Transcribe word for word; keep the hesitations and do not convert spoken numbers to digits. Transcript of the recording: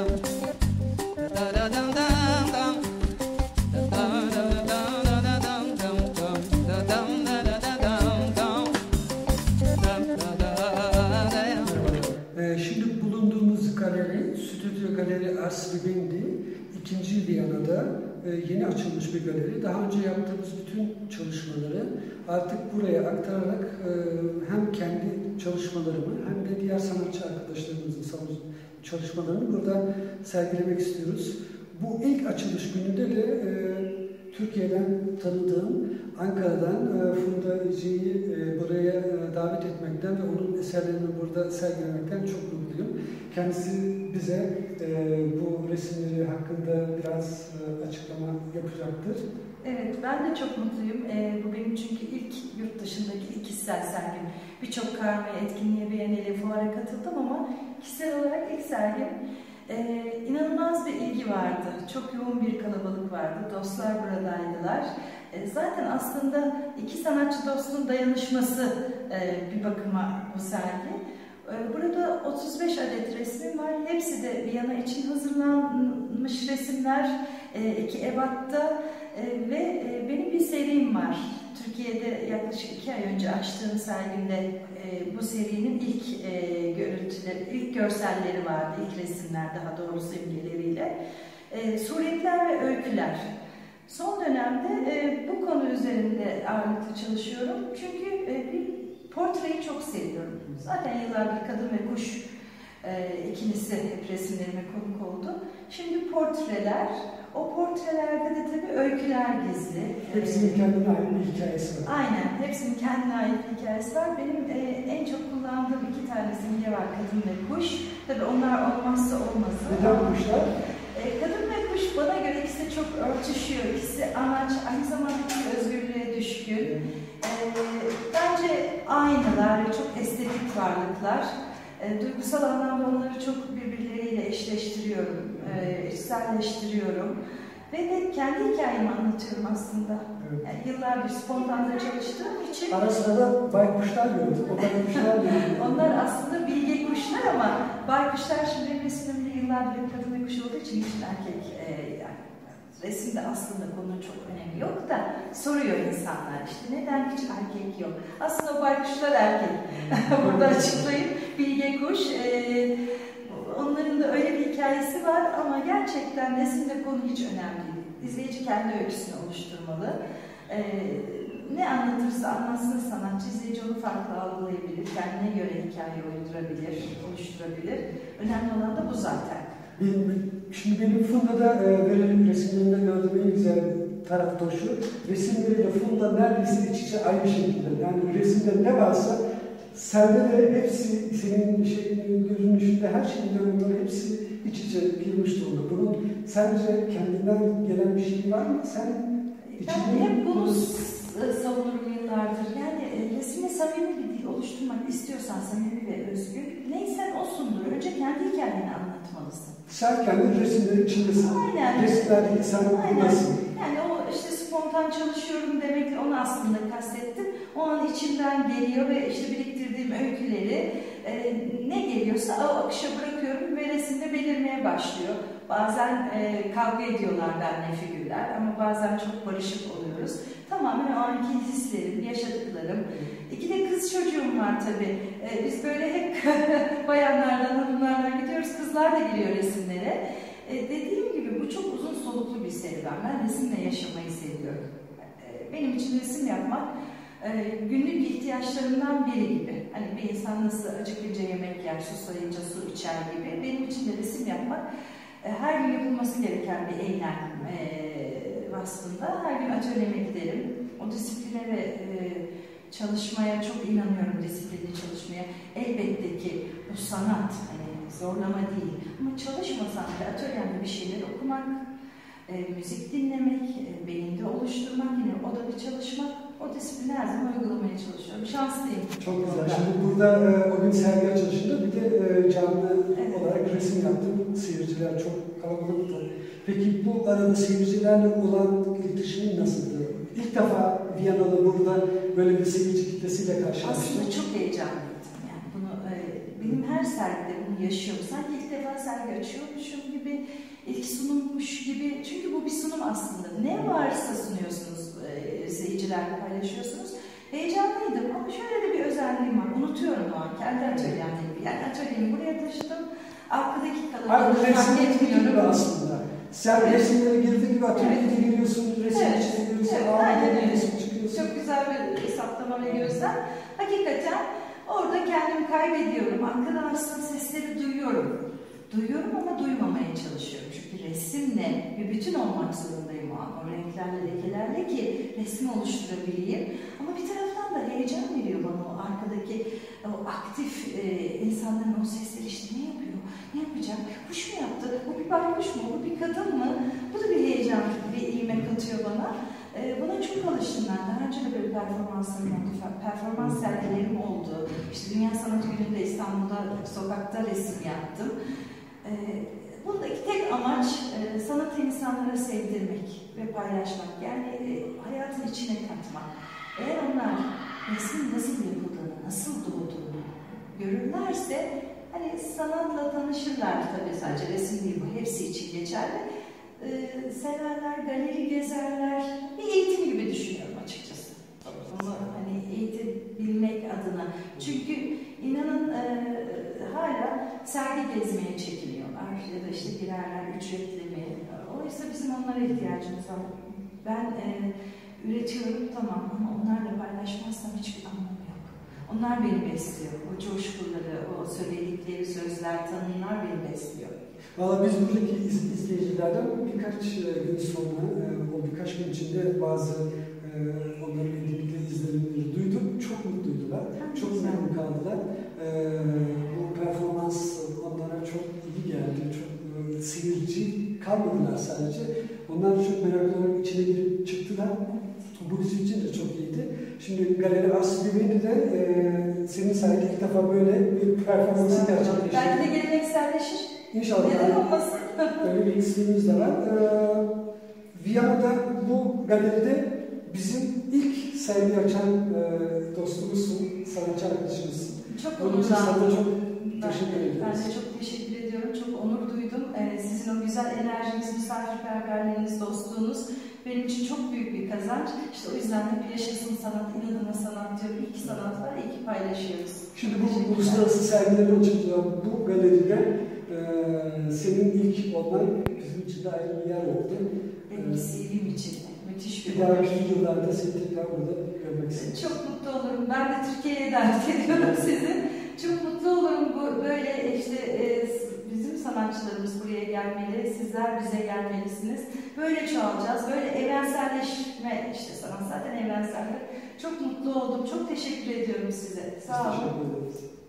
Şimdi bulunduğumuz galeri, Stüdyo Galeri Asribindi, ikinci Viyana'da yeni açılmış bir galeri. Daha önce yaptığımız bütün çalışmaları artık buraya aktararak hem kendi çalışmalarımı hem de diğer sanatçı arkadaşlarımızın çalışmalarını burada sergilemek istiyoruz. Bu ilk açılış gününde de Türkiye'den tanıdığım, Ankara'dan Funda İyce'yi buraya davet etmekten ve onun eserlerini burada sergilemekten çok mutluyum. Kendisi bize bu resimleri hakkında biraz açıklama yapacaktır. Evet, ben de çok mutluyum. Bu benim çünkü ilk yurt dışındaki ilk kişisel sergim. Birçok karmaya, etkinliğe, beğenili, fuara katıldım ama kişisel olarak ilk sergim. Ee, inanılmaz bir ilgi vardı. Çok yoğun bir kalabalık vardı. Dostlar buradaydılar. Ee, zaten aslında iki sanatçı dostun dayanışması e, bir bakıma bu sergi. Ee, burada otuz beş adet resmim var. Hepsi de Viyana için hazırlanmış resimler. E, iki ebatta e, ve e, benim bir serim var. Türkiye'de yaklaşık iki ay önce açtığım sergimde e, bu serinin ilk e, görüntüleri, ilk görselleri vardı, ilk resimler daha doğrusu imgeleriyle. E, suretler ve öyküler. Son dönemde e, bu konu üzerinde ağırlıklı çalışıyorum. Çünkü e, bir portreyi çok seviyorum. Zaten yıllardır kadın ve kuş e, ikilisi hep resimlerime konuk oldu. Şimdi portreler. O portrelerde de tabii öyküler gizli. Hepsinin kendine ait bir hikayesi var. Aynen, hepsinin kendine ait bir hikayesi var. Benim e, en çok kullandığım iki tane simge var, kadın ve kuş. Tabii onlar olmazsa olmazı. Neden kuşlar? E, kadın ve kuş bana göre ikisi çok örtüşüyor. İkisi anaç, aynı zamanda özgürlüğe düşkün. E, bence aynalar ve çok estetik varlıklar. E, duygusal anlamda onları çok birbirleriyle eşleştiriyorum, e, içselleştiriyorum. Ve de kendi hikayemi anlatıyorum aslında. Evet. Yani yıllardır spontanca çalıştığım için. Ara sıra da baykuşlar gördük. O baykuşlar gördük. Onlar aslında bilge kuşlar ama baykuşlar şimdi benim resimimde yıllardır kadın ve kuş olduğu için için erkek e, yani resimde aslında konunun çok önemi yok da soruyor insanlar işte neden hiç erkek yok? Aslında o baykuşlar erkek. Burada açıklayayım. Bilge kuş. E, onların da öyle bir hikayesi var ama gerçekten resimde konu hiç önemli değil. İzleyici kendi öyküsünü oluşturmalı. E, ne anlatırsa anlatsın sanatçı, izleyici onu farklı algılayabilir. Kendine göre hikaye uydurabilir, oluşturabilir. Önemli olan da bu zaten. Şimdi benim Funda'da e, verelim resimlerinde gördüğüm en güzel taraf da şu. Resimleriyle Funda neredeyse iç içe aynı şekilde. Yani resimde ne varsa sende de hepsi senin şeyin görünüşünde her şeyin görünümleri hepsi iç içe girmiş durumda. Bunun sence kendinden gelen bir şey var mı? Sen ben hep bunu savunurum yıllardır. Yani resimle samimi bir dil oluşturmak istiyorsan samimi ve özgür, neysen osundur. Önce kendi hikayeni anlatmalısın. Sen kendi resimlerin içindesin. Aynen. Resimlerdeki sen buradasın. Yani o işte spontan çalışıyorum demekle onu aslında kastettim. O an içimden geliyor ve işte biriktirdiğim öyküleri e, ne geliyorsa o akışa bırakıyorum ve resimde belirmeye başlıyor. Bazen e, kavga ediyorlar benimle figürler ama bazen çok barışık oluyoruz. Tamamen o anki hislerim, yaşadıklarım. İki de kız çocuğum var tabii. E, biz böyle hep bayanlardan, hanımlardan gidiyoruz. Kızlar da giriyor resimlere. E, dediğim gibi bu çok uzun soluklu bir serüven. Ben resimle yaşamayı seviyorum. E, benim için resim yapmak e, günlük ihtiyaçlarımdan biri gibi. Hani bir insan nasıl acıkınca yemek yer, susayınca su içer gibi. Benim için de resim yapmak e, her gün yapılması gereken bir eylem e, vasfında. Her gün atölyeme giderim. O disipline ve e, çalışmaya çok inanıyorum, disiplinli çalışmaya. Elbette ki bu sanat, hani zorlama değil. Ama çalışmasam da atölyemde bir şeyler okumak, e, müzik dinlemek, e, beyinde oluşturmak, yine o da bir çalışmak. O disiplini her zaman uygulamaya çalışıyorum. Şanslıyım. Çok güzel. Şimdi burada e, o gün sergi açılışında bir de e, canlı evet. olarak resim yaptım. Seyirciler çok kalabalıktı. Peki bu arada seyircilerle olan iletişimin nasıldı? İlk defa Viyana'da burada böyle bir seyirci kitlesiyle karşılaştım. Aslında çok heyecanlıydım. Yani bunu e, benim her sergide bunu yaşıyorum. Sanki ilk defa sergi açıyormuşum gibi, ilk sunummuş gibi. Çünkü bu bir sunum aslında. Ne varsa sunuyorsunuz, e, seyircilerle paylaşıyorsunuz. Heyecanlıydım ama şöyle de bir özelliğim var. Unutuyorum o an. Kendi atölyemdeyim. Yani atölyemi buraya taşıdım. Arkadaki kalabalığı fark etmiyorum aslında. Sen resimlere girdiği gibi atölyeye evet. giriyorsun, resim evet. içine giriyorsun, evet, ağabeyden resim çıkıyorsun. Çok güzel bir hesaplama ve gözlem. Hakikaten orada kendimi kaybediyorum. Arkadan aslında sesleri duyuyorum. Duyuyorum ama duymamaya çalışıyorum. Çünkü resimle bir bütün olmak zorundayım o an. O renklerle, lekelerle ki resim oluşturabileyim. Ama bir taraftan da heyecan veriyor bana o arkadaki o aktif e, insanların o sesleri işte ne yapıyor, ne yapacak, kuş mu yaptı, bu bir baykuş mu, bu bir kadın mı? Bu da bir heyecan, bir ivme katıyor bana. E, buna çok alıştım ben. Daha önce de böyle performanslarım oldu, performans sergilerim oldu. İşte Dünya Sanat Günü'nde İstanbul'da sokakta resim yaptım. E, Bundaki tek amaç e, sanatı insanlara sevdirmek ve paylaşmak. Yani e, hayatın içine katmak. Eğer onlar resmin nasıl yapıldığını, nasıl doğduğunu görürlerse hani sanatla tanışırlar tabii sadece resim değil bu. Hepsi için geçerli. E, severler, galeri gezerler. Bir eğitim gibi düşünüyorum açıkçası. Bunu hani eğitebilmek adına. Çünkü inanın e, hala sergi gezmeye çekiniyorlar ya da işte girerler ücretli mi? Oysa bizim onlara ihtiyacımız var. Ben e, üretiyorum tamam ama onlarla paylaşmazsam hiçbir anlamı yok. Onlar beni besliyor. O coşkuları, o söyledikleri sözler, tanımlar beni besliyor. Valla biz buradaki iz, izleyicilerden birkaç gün sonra, o birkaç gün içinde bazı onların edebiyatlı izlenimleri duyduk. Çok mutluydular. Çok, çok memnun kaldılar. Bu performans onlara çok iyi geldi. Çok seyirci kalmadılar sadece. Onlar çok meraklı içine girip çıktılar. Bu bizim için de çok iyiydi. Şimdi Galeri Asbibendi'de e, senin sergi ilk defa böyle bir performansı gerçekleşti. Belki de gelenekselleşir. İnşallah. Neden olmasın? Öyle bir isteğimiz de var. Ee, Viyana'da bu galeride bizim ilk sergi açan e, dostumuzsun, sanatçı arkadaşımızsın. Çok onurlandım. Sana çok teşekkür ediyorum. ediyoruz. Ben de çok teşekkür ediyorum. Çok onur duydum. Ee, sizin o güzel enerjiniz, misafirperverliğiniz, dostluğunuz benim için çok büyük bir kazanç. İşte o yüzden hep yaşasın sanat, inadına sanat diyorum. İyi ki sanat var, iyi ki paylaşıyoruz. Şimdi bu uluslararası sergilerin açıklayan bu galeride e, senin ilk olman bizim için de ayrı bir yer oldu. Benim C V'm için müthiş bir Bir dahaki yıllarda seni tekrar burada görmek istedim. Çok mutlu olurum. Ben de Türkiye'ye davet ediyorum sizi. Çok mutlu olurum. Bu böyle işte e, bizim sanatçılarımız buraya gelmeli, sizler bize gelmelisiniz. Böyle çoğalacağız, böyle evrenselleşme, işte sanat zaten evrenseldir. Çok mutlu oldum, çok teşekkür ediyorum size. Sağ olun. Teşekkür ederiz.